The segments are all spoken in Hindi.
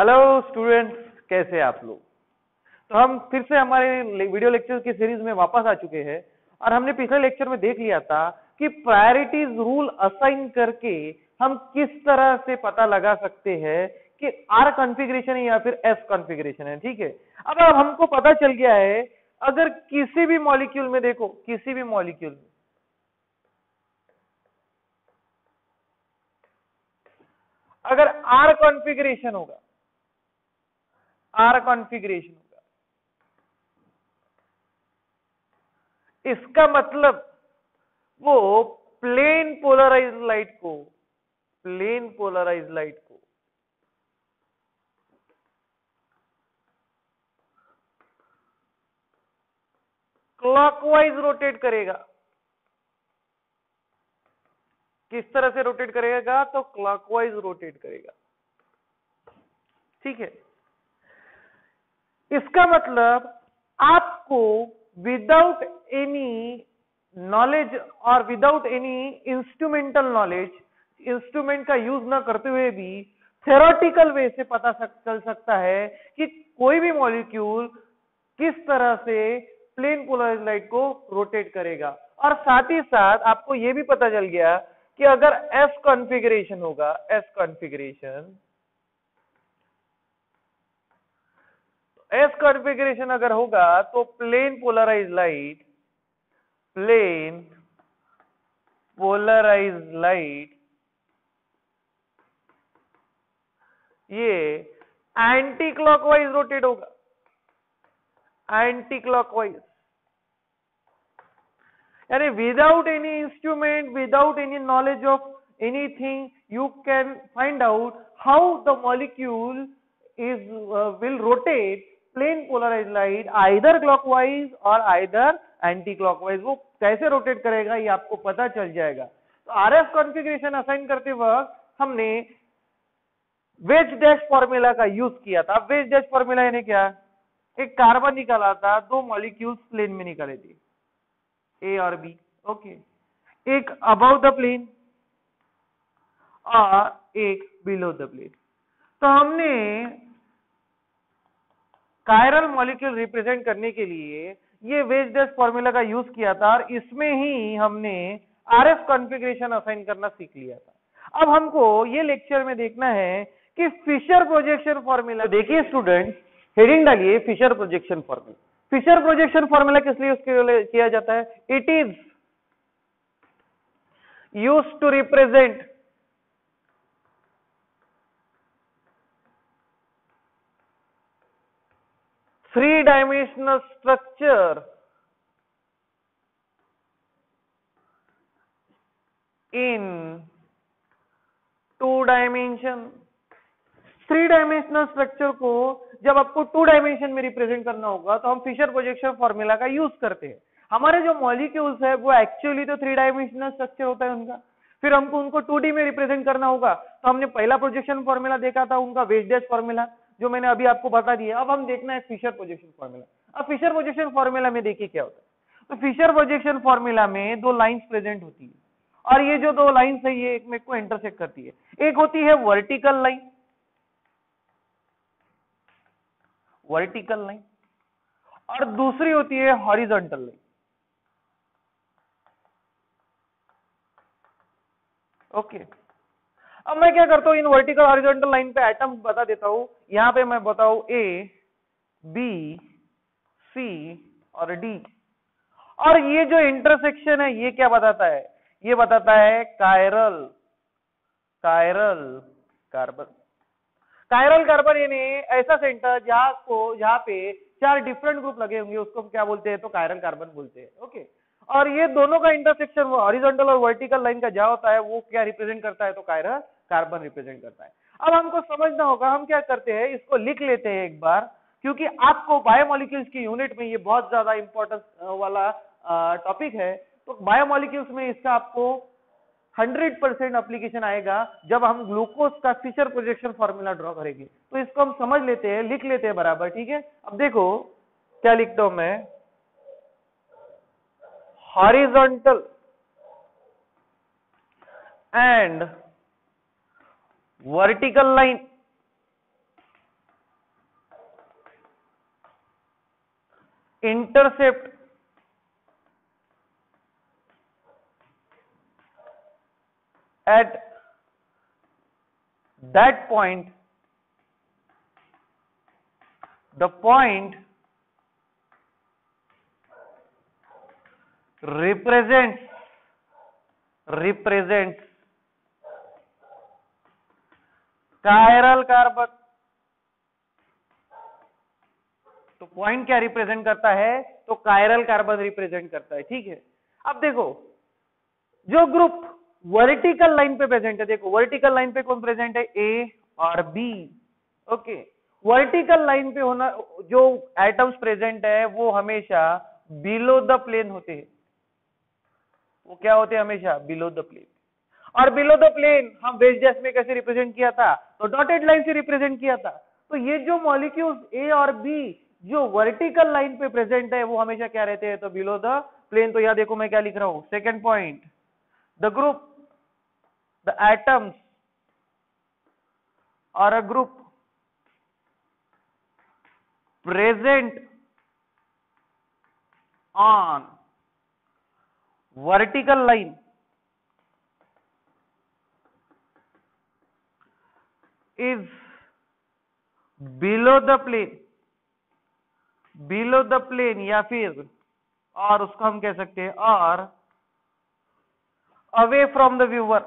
हेलो स्टूडेंट्स, कैसे आप लोग। तो हम फिर से हमारे वीडियो लेक्चर की सीरीज में वापस आ चुके हैं और हमने पिछले लेक्चर में देख लिया था कि प्रायोरिटीज रूल असाइन करके हम किस तरह से पता लगा सकते हैं कि आर कॉन्फ़िगरेशन है या फिर एस कॉन्फ़िगरेशन है। ठीक है, अब हमको पता चल गया है अगर किसी भी मॉलिक्यूल में देखो, किसी भी मॉलिक्यूल में अगर आर कॉन्फ़िगरेशन होगा, आर कॉन्फ़िगरेशन होगा, इसका मतलब वो प्लेन पोलराइज लाइट को, प्लेन पोलराइज लाइट को क्लॉकवाइज रोटेट करेगा। किस तरह से रोटेट करेगा? तो क्लॉकवाइज रोटेट करेगा। ठीक है, इसका मतलब आपको विदाउट एनी नॉलेज और without any instrumental knowledge, instrument का यूज ना करते हुए भी थ्योरेटिकल वे से पता चल सकता है कि कोई भी मॉलिक्यूल किस तरह से प्लेन पोलराइज लाइट को रोटेट करेगा। और साथ ही साथ आपको यह भी पता चल गया कि अगर एस कॉन्फ़िगरेशन होगा, एस कॉन्फ़िगरेशन, एस कॉन्फ़िगरेशन अगर होगा तो plane polarise light, plane polarise light ये एंटी क्लॉकवाइज रोटेट होगा, एंटी क्लॉकवाइज। यानी without any instrument, without any knowledge of anything, you can find out how the molecule is will rotate plane polarized light either clockwise or either anti clockwise। वो कैसे रोटेट करेगा ये आपको पता चल जाएगा। तो आरएफ कॉन्फ़िगरेशन असाइन करते वक्त हमने वेज डैश फॉर्मूला का यूज किया था। वेज डैश फॉर्मूला यानी क्या? एक कार्बन निकाला था, दो मॉलिक्यूल्स प्लेन में निकाले थे, ए और बी। ओके, एक अबव द प्लेन और एक बिलो द प्लेन। तो हमने कायरल मॉलिक्यूल रिप्रेजेंट करने के लिए ये वेज डैश फॉर्मूला का यूज किया था और इसमें ही हमने आरएफ कॉन्फ़िगरेशन असाइन करना सीख लिया था। अब हमको ये लेक्चर में देखना है कि फिशर प्रोजेक्शन फॉर्मूला। देखिए स्टूडेंट, हेडिंग डालिए Fischer projection formula. Fischer projection formula किस लिए यूज किया जाता है? It is used to represent three-dimensional structure in two dimension। Three dimensional structure को जब आपको टू डायमेंशन में रिप्रेजेंट करना होगा तो हम फिशर प्रोजेक्शन फॉर्मूला का यूज करते हैं। हमारे जो मॉलिक्यूल्स है वो एक्चुअली तो थ्री डायमेंशनल स्ट्रक्चर होता है उनका, फिर हमको उनको 2D में रिप्रेजेंट करना होगा। तो हमने पहला प्रोजेक्शन फॉर्मूला देखा था उनका वेज डैश फॉर्मूला, जो मैंने अभी आपको बता दिया। अब हम देखना है फिशर प्रोजेक्शन फॉर्मूला। अब फिशर प्रोजेक्शन फॉर्मूला में देखिए क्या होता है। तो फिशर प्रोजेक्शन फॉर्मूला में दो लाइंस प्रेजेंट होती है और ये जो दो लाइंस है ये एक में को इंटरसेक्ट करती है। एक होती है वर्टिकल लाइन, वर्टिकल लाइन, और दूसरी होती है हॉरिजॉन्टल लाइन। ओके, अब मैं क्या करता हूं, इन वर्टिकल हॉरिजॉन्टल लाइन पे एटम बता देता हूं। यहां पे मैं बताऊं ए, बी, सी और डी। और ये जो इंटरसेक्शन है ये क्या बताता है? ये बताता है chiral, chiral carbon. Chiral carbon यानी ऐसा सेंटर जहां पे चार डिफरेंट ग्रुप लगे होंगे, उसको हम क्या बोलते हैं? तो कायरल कार्बन बोलते हैं। ओके, और ये दोनों का इंटरसेक्शन वो हॉरिजॉन्टल और वर्टिकल लाइन का जहां होता है वो क्या रिप्रेजेंट करता है? तो कायरल कार्बन रिप्रेजेंट करता है। अब हमको समझना होगा, हम क्या करते हैं, इसको लिख लेते हैं एक बार, क्योंकि आपको बायोमोलिक्यूल्स की यूनिट में ये बहुत ज्यादा इंपॉर्टेंस वाला टॉपिक है। तो बायोमोलिक्यूल्स में इसका आपको 100% एप्लीकेशन आएगा जब हम ग्लूकोज का फिशर प्रोजेक्शन फॉर्मूला ड्रॉ करेंगे। तो इसको हम समझ लेते हैं, लिख लेते हैं बराबर। ठीक है, अब देखो क्या लिखता हूं मैं, horizontal and vertical line intercept at that point, the point represents chiral carbon. तो पॉइंट क्या रिप्रेजेंट करता है? तो कायरल कार्बन रिप्रेजेंट करता है। ठीक है, अब देखो जो ग्रुप वर्टिकल लाइन पे प्रेजेंट है, देखो वर्टिकल लाइन पे कौन प्रेजेंट है? ए और बी। ओके, वर्टिकल लाइन पे होना जो एटम्स प्रेजेंट है वो हमेशा बिलो द प्लेन होते हैं। वो क्या होते हैं? हमेशा बिलो द प्लेन। और बिलो द प्लेन हम वेज गैस में कैसे रिप्रेजेंट किया था? तो डॉटेड लाइन से रिप्रेजेंट किया था। तो ये जो मॉलिक्यूल्स ए और बी जो वर्टिकल लाइन पे प्रेजेंट है वो हमेशा क्या रहते हैं? तो बिलो द प्लेन। तो यहां देखो मैं क्या लिख रहा हूं, second point, the group, the atoms और a group present on vertical line is below the plane या फिर और उसको हम कह सकते हैं और away from the viewer,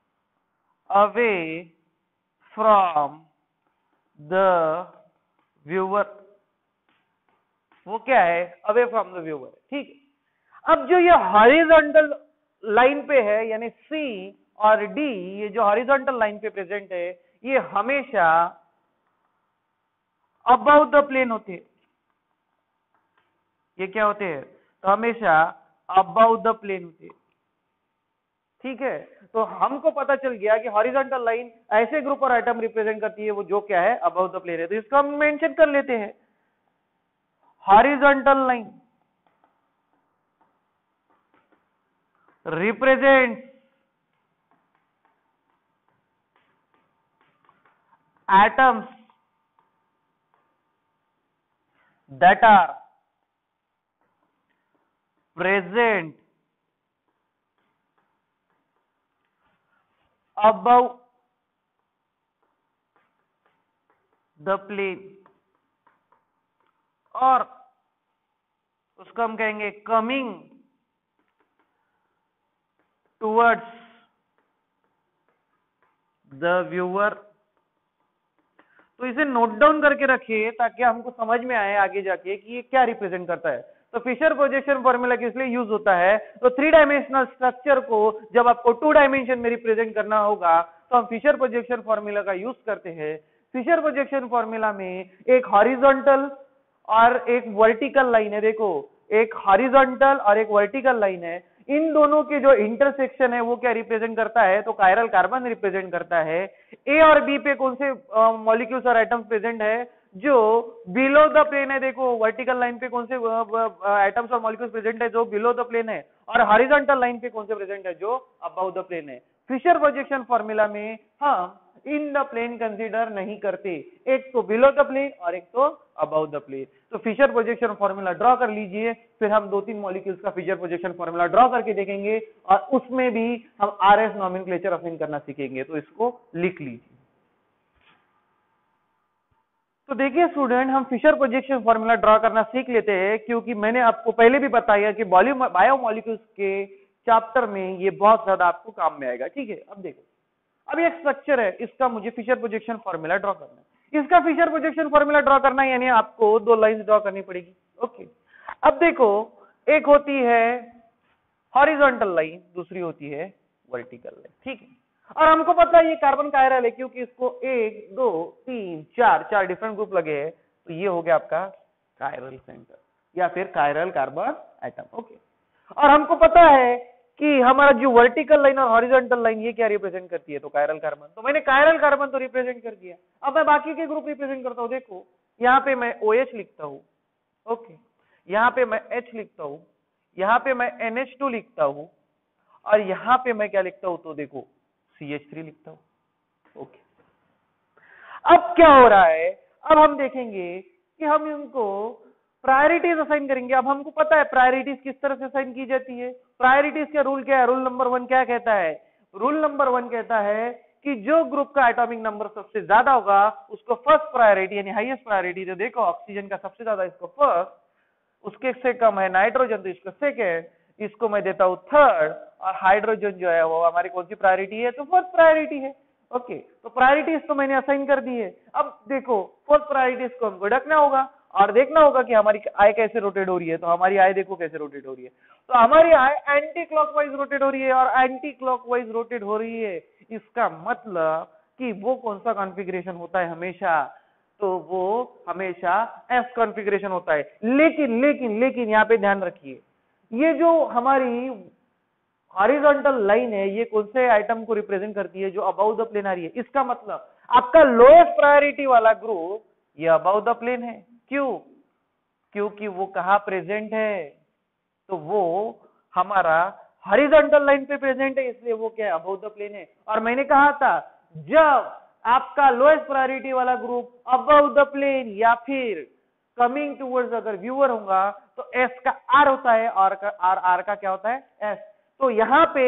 वो क्या है? Away from the viewer. ठीक है, अब जो ये हॉरिजॉन्टल लाइन पे है यानी सी और डी, ये जो हॉरिजॉन्टल लाइन पे प्रेजेंट है ये हमेशा अबव द प्लेन होते हैं। ये क्या होते हैं? तो हमेशा अबव द प्लेन होते हैं। ठीक है, तो हमको पता चल गया कि हॉरिजॉन्टल लाइन ऐसे ग्रुप और आइटम रिप्रेजेंट करती है वो जो क्या है? अबव द प्लेन है। तो इसको हम मेंशन कर लेते हैं, horizontal line represents atoms that are present above the plane, और उसको हम कहेंगे कमिंग टूवर्ड्स द व्यूअर। तो इसे नोट डाउन करके रखिए ताकि हमको समझ में आए आगे जाके कि ये क्या रिप्रेजेंट करता है। तो फिशर प्रोजेक्शन फॉर्मूला किस लिए यूज होता है? तो थ्री डायमेंशनल स्ट्रक्चर को जब आपको टू डायमेंशन में रिप्रेजेंट करना होगा तो हम फिशर प्रोजेक्शन फॉर्मूला का यूज करते हैं। फिशर प्रोजेक्शन फॉर्मूला में एक हॉरिजॉन्टल और एक वर्टिकल लाइन है। देखो एक हॉरिजॉन्टल और एक वर्टिकल लाइन है, इन दोनों के जो इंटरसेक्शन है वो क्या रिप्रेजेंट करता है? तो कायरल कार्बन रिप्रेजेंट करता है। ए और बी पे कौन से मॉलिक्यूल्स और एटम्स प्रेजेंट है? जो बिलो द प्लेन है। देखो वर्टिकल लाइन पे कौन से एटम्स और मॉलिक्यूल्स प्रेजेंट है? जो बिलो द प्लेन है। और हॉरिजॉन्टल लाइन पे कौन से प्रेजेंट है? जो अबव द प्लेन है। फिशर प्रोजेक्शन फॉर्मूला में हम इन द प्लेन कंसीडर नहीं करते, एक तो बिलो द प्लेन और एक तो अबव द प्लेन। तो फिशर प्रोजेक्शन फॉर्मूला ड्रॉ कर लीजिए, फिर हम दो तीन मॉलिक्यूल्स का फिशर प्रोजेक्शन फॉर्मूला ड्रॉ करके देखेंगे और उसमें भी हम आरएस नॉमेनक्लेचर असाइन करना सीखेंगे। तो इसको लिख लीजिए। तो देखिए स्टूडेंट, हम फिशर प्रोजेक्शन फॉर्मूला ड्रॉ करना सीख लेते हैं क्योंकि मैंने आपको पहले भी बताया कि बायोमॉलिक्यूल्स के चैप्टर में ये बहुत ज्यादा आपको काम में आएगा। ठीक है, अब देखो, अब एक स्ट्रक्चर है, इसका मुझे फिशर प्रोजेक्शन फॉर्मूला ड्रॉ करना है। इसका फिशर प्रोजेक्शन फॉर्मूला ड्रॉ करना है यानी आपको दो लाइंस ड्रॉ करनी पड़ेगी। ओके, अब देखो एक होती है हॉरिजॉन्टल लाइन, दूसरी होती है वर्टिकल लाइन। ठीक है, और हमको पता है ये कार्बन कायरल है क्योंकि इसको 1 2 3 4 डिफरेंट ग्रुप लगे हैं। तो ये हो गया आपका कायरल सेंटर या फिर कायरल कार्बन एटम। ओके, और हमको पता है कि हमारा जो वर्टिकल लाइन और हॉरिजॉन्टल लाइन ये क्या रिप्रेजेंट करती है? तो कायरल कार्बन। तो मैंने कायरल कार्बन तो रिप्रेजेंट कर दिया, अब मैं बाकी के ग्रुप रिप्रेजेंट करता हूं। देखो यहाँ पे मैं OH लिखता हूं, ओके, यहाँ पे मैं H लिखता हूं, यहाँ पे मैं NH2 लिखता हूं और यहाँ पे मैं क्या लिखता हूं? तो देखो CH3 लिखता हूं। ओके, अब क्या हो रहा है? अब हम देखेंगे कि हम इनको प्रायोरिटीज असाइन करेंगे। अब हमको पता है प्रायोरिटीज किस तरह से असाइन की जाती है। प्रायोरिटीज का रूल क्या है? रूल नंबर 1 क्या कहता है? रूल नंबर 1 कहता है कि जो ग्रुप का एटॉमिक नंबर सबसे ज्यादा होगा उसको फर्स्ट प्रायोरिटी यानी हाईएस्ट प्रायोरिटी। तो देखो ऑक्सीजन का सबसे ज्यादा, इसको फर्स्ट, उसके से कम है नाइट्रोजन तो इसको सेकेंड, इसको मैं देता हूं थर्ड, और हाइड्रोजन जो है वो हमारी कौन सी प्रायोरिटी है? तो फर्स्ट प्रायोरिटी है। ओके, तो प्रायोरिटीज तो मैंने असाइन कर दी है। अब देखो फर्स्ट प्रायोरिटीज को हमको रखना होगा और देखना होगा कि हमारी आई कैसे रोटेट हो रही है। तो हमारी आई देखो कैसे रोटेट हो रही है। तो हमारी आई एंटी क्लॉकवाइज रोटेट हो रही है, और एंटी क्लॉकवाइज रोटेट हो रही है इसका मतलब कि वो कौन सा कॉन्फ़िगरेशन होता है हमेशा? तो वो हमेशा एस कॉन्फ़िगरेशन होता है। लेकिन लेकिन लेकिन यहाँ पे ध्यान रखिए, ये जो हमारी हॉरिजॉन्टल लाइन है ये कौन से आइटम को रिप्रेजेंट करती है? जो अबाउट द प्लेन आ रही है। इसका मतलब आपका लोएस्ट प्रायोरिटी वाला ग्रुप ये अबाउट द प्लेन है। क्यों? क्योंकि वो कहां प्रेजेंट है? तो वो हमारा हॉरिजॉन्टल लाइन पे प्रेजेंट है, इसलिए वो क्या है? अबाउट द प्लेन है। और मैंने कहा था जब आपका लोएस्ट प्रायोरिटी वाला ग्रुप अबाउट द प्लेन या फिर कमिंग टूवर्ड्स अगर व्यूअर होगा तो एस का आर होता है, और आर का क्या होता है? एस। तो यहां पे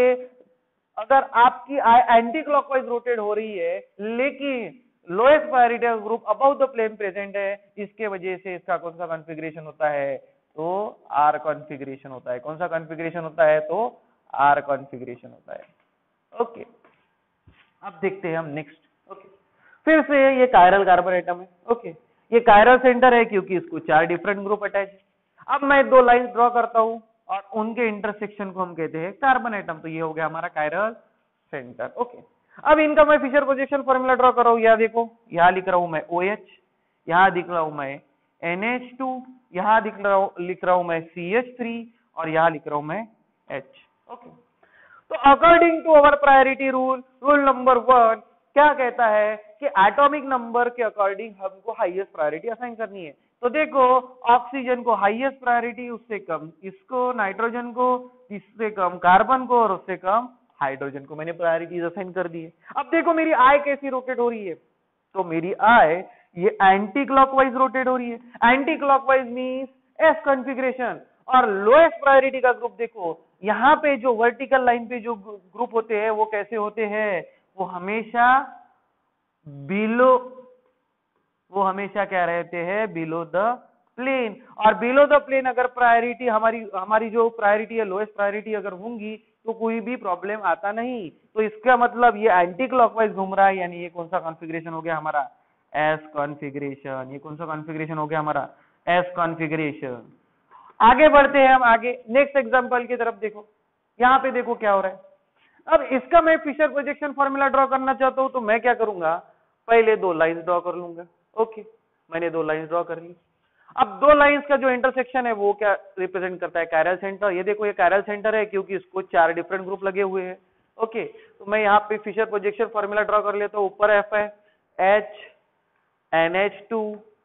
अगर आपकी एंटी क्लॉकवाइज रोटेट हो रही है लेकिन लोएस्ट प्रायोरिटी का group about the plane present है, इसके वजह से इसका कौन सा कॉन्फ़िगरेशन होता है? तो आर कॉन्फ़िगरेशन होता है। कौन सा कॉन्फ़िगरेशन होता है? तो आर कॉन्फ़िगरेशन होता है। ओके, अब देखते हैं हम नेक्स्ट। ओके, फिर से ये कायरल कार्बन एटम है। ओके, ये कायरल सेंटर है क्योंकि इसको 4 डिफरेंट ग्रुप अटैच है। अब मैं 2 लाइंस ड्रॉ करता हूं और उनके इंटरसेक्शन को हम कहते हैं कार्बन एटम। तो ये हो गया हमारा कायरल सेंटर। ओके, अब इनका मैं फिशर प्रोजेक्शन फॉर्मूला ड्रॉ कर रहा हूं। यह देखो, यहां लिख रहा हूं मैं OH, यहां लिख रहा हूं मैं NH2, यहां लिख रहा हूं मैं CH3, और यहां लिख रहा हूं मैं H। ओके, तो according to our priority rule, rule number 1 क्या कहता है कि एटॉमिक नंबर के अकॉर्डिंग हमको हाईएस्ट प्रायोरिटी असाइन करनी है। तो देखो ऑक्सीजन को हाईएस्ट प्रायोरिटी, उससे कम इसको, नाइट्रोजन को, इससे कम कार्बन को, और उससे कम हाइड्रोजन को मैंने प्रायोरिटीज असाइन कर दी है। अब देखो मेरी आई कैसी रोटेट हो रही है। तो मेरी आई ये एंटी क्लॉकवाइज रोटेट हो रही है। Anticlockwise means S configuration. और लोएस्ट प्रायोरिटी का ग्रुप देखो, यहां पे जो वर्टिकल लाइन पे जो ग्रुप होते हैं वो कैसे होते हैं? वो हमेशा बिलो, वो हमेशा क्या रहते हैं? Below the plane. और बिलो द प्लेन अगर प्रायोरिटी हमारी जो प्रायोरिटी है लोएस्ट प्रायोरिटी अगर होंगी तो कोई भी प्रॉब्लम आता नहीं। तो इसका मतलब ये एंटी क्लॉकवाइज घूम रहा है, यानी ये कौन सा कॉन्फ़िगरेशन हो गया हमारा? S configuration. ये कौन सा कॉन्फ़िगरेशन हो गया हमारा? S configuration. आगे बढ़ते हैं हम आगे नेक्स्ट एग्जांपल की तरफ। देखो यहाँ पे देखो क्या हो रहा है। अब इसका मैं फिशर प्रोजेक्शन फॉर्मूला ड्रॉ करना चाहता हूं तो मैं क्या करूंगा? पहले 2 लाइंस ड्रॉ कर लूंगा। ओके, मैंने 2 लाइंस ड्रॉ कर ली। अब 2 लाइंस का जो इंटरसेक्शन है वो क्या रिप्रेजेंट करता है? Chiral centre. ये देखो ये कायरल सेंटर है क्योंकि इसको 4 डिफरेंट ग्रुप लगे हुए हैं। ओके, तो मैं यहाँ पे फिशर प्रोजेक्शन फॉर्मूला ड्रॉ कर लेता हूँ। ऊपर एफ है, H, NH2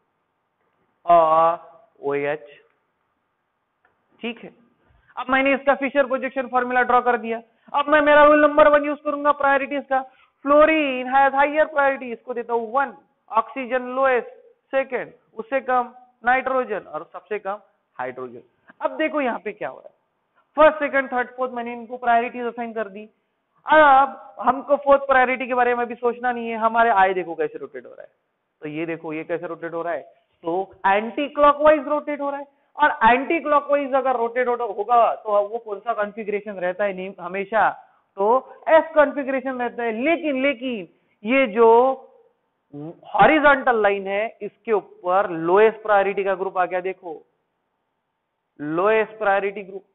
और OH। ठीक है, अब मैंने इसका फिशर प्रोजेक्शन फॉर्मूला ड्रॉ कर दिया। अब मैं मेरा रूल नंबर 1 यूज करूंगा प्रायोरिटीज का। फ्लोरीन हैज हायर प्रायोरिटी, इसको देता हूं 1। ऑक्सीजन लोएस्ट, सेकंड, उससे कम नाइट्रोजन, और सबसे कम हाइड्रोजन। अब देखो यहाँ पे क्या हो रहा है। फर्स्ट, सेकंड, थर्ड, फोर्थ मैंने इनको प्रायोरिटीज असाइन कर दी। अब हमको फोर्थ प्रायोरिटी के बारे में भी सोचना नहीं है। हमारे आई देखो कैसे रोटेट हो रहा है। तो ये देखो ये कैसे रोटेट हो रहा है? तो एंटी क्लॉकवाइज रोटेट हो रहा है। और एंटी क्लॉकवाइज अगर रोटेट होगा तो वो कौन सा कॉन्फ़िगरेशन रहता है? हमेशा तो एस कॉन्फ़िगरेशन रहता है। लेकिन ये जो हॉरिजॉन्टल लाइन है इसके ऊपर लोएस्ट प्रायोरिटी का ग्रुप आ गया। देखो लोएस्ट प्रायोरिटी ग्रुप,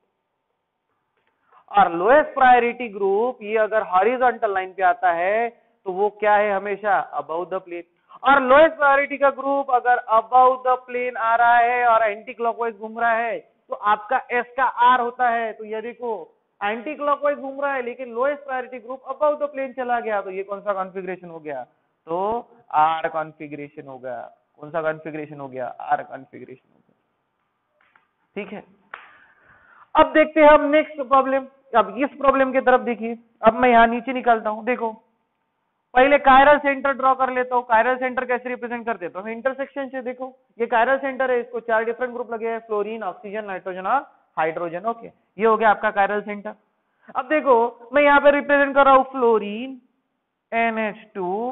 और लोएस्ट प्रायोरिटी ग्रुप ये अगर हॉरिजॉन्टल लाइन पे आता है तो वो क्या है? हमेशा अबव द प्लेन। और लोएस्ट प्रायोरिटी का ग्रुप अगर अबव द प्लेन आ रहा है और एंटी क्लॉकवाइज घूम रहा है तो आपका एस का आर होता है। तो ये देखो एंटी क्लॉकवाइज घूम रहा है लेकिन lowest priority group above the plane चला गया, तो ये कौन सा कॉन्फ़िगरेशन हो गया? तो आर कॉन्फ़िगरेशन हो गया। कौन सा कॉन्फ़िगरेशन हो गया? आर कॉन्फ़िगरेशन हो गया। ठीक है, अब देखते हैं हम नेक्स्ट प्रॉब्लम। अब इस प्रॉब्लम की तरफ देखिए। अब मैं यहां नीचे निकालता हूं। देखो पहले कायरल सेंटर ड्रॉ कर लेता हूँ। कायरल सेंटर कैसे रिप्रेजेंट कर देता हूँ, इंटरसेक्शन से। देखो ये कायरल सेंटर है, इसको 4 डिफरेंट ग्रुप लगे हैं, फ्लोरीन, ऑक्सीजन, नाइट्रोजन और हाइड्रोजन। ओके, ये हो गया आपका कायरल सेंटर। अब देखो मैं यहाँ पे रिप्रेजेंट कर रहा हूँ फ्लोरीन, NH2,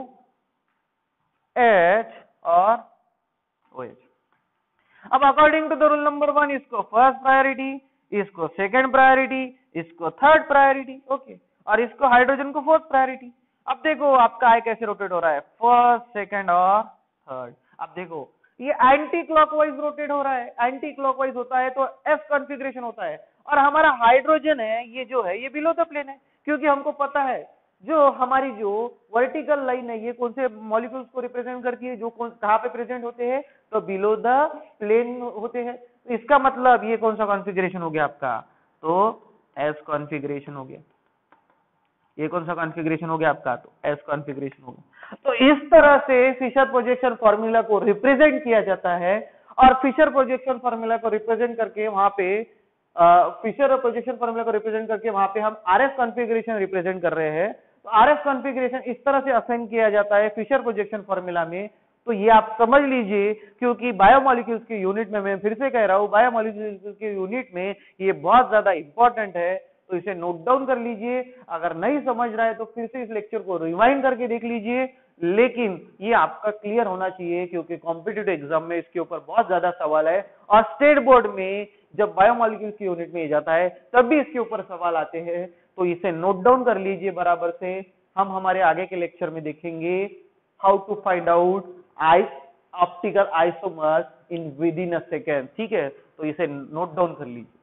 H और OH। अब according to the rule number 1 इसको फर्स्ट प्रायोरिटी, इसको सेकंड प्रायोरिटी, इसको थर्ड प्रायोरिटी। ओके, और इसको हाइड्रोजन को फोर्थ प्रायोरिटी। अब देखो आपका आई कैसे रोटेट हो रहा है, फर्स्ट, सेकंड और थर्ड। अब देखो ये एंटी क्लॉकवाइज रोटेट हो रहा है। एंटी क्लॉकवाइज होता है तो एस कॉन्फ़िगरेशन होता है, और हमारा हाइड्रोजन है ये जो है ये बिलो द प्लेन है, क्योंकि हमको पता है जो हमारी जो वर्टिकल लाइन है ये कौन से मॉलिक्यूल्स को रिप्रेजेंट करती है, जो कहाँ पे प्रेजेंट होते हैं, तो बिलो द प्लेन होते हैं। तो इसका मतलब ये कौन सा कॉन्फ़िगरेशन हो गया आपका, तो एस कॉन्फ़िगरेशन हो गया। ये कौन सा कॉन्फ़िगरेशन हो गया आपका, तो एस कॉन्फ़िगरेशन हो गया। तो इस तरह से फिशर प्रोजेक्शन फॉर्मूला को रिप्रेजेंट किया जाता है, और फिशर प्रोजेक्शन फॉर्मूला को रिप्रेजेंट करके वहां पे फिशर प्रोजेक्शन फॉर्मूला को रिप्रेजेंट करके वहां पे हम आरएस कॉन्फ़िगरेशन रिप्रेजेंट कर रहे हैं। तो आरएस कॉन्फ़िगरेशन इस तरह से असाइन किया जाता है फिशर प्रोजेक्शन फॉर्मूला में। तो ये आप समझ लीजिए, क्योंकि बायोमोलिक्यूल्स के यूनिट में, मैं फिर से कह रहा हूं, बायोमोलिक्यूल्स के यूनिट में ये बहुत ज्यादा इंपॉर्टेंट है। तो इसे नोट डाउन कर लीजिए। अगर नहीं समझ रहा है तो फिर से इस लेक्चर को रिवाइंड करके देख लीजिए, लेकिन ये आपका क्लियर होना चाहिए, क्योंकि कॉम्पिटिटिव एग्जाम में इसके ऊपर बहुत ज्यादा सवाल है। और स्टेट बोर्ड में जब बायोमोलिक्यूल्स की यूनिट में जाता है तब भी इसके ऊपर सवाल आते हैं। तो इसे नोट डाउन कर लीजिए बराबर से। हम हमारे आगे के लेक्चर में देखेंगे how to find out optical isomers in within a second. ठीक है, तो इसे नोट डाउन कर लीजिए।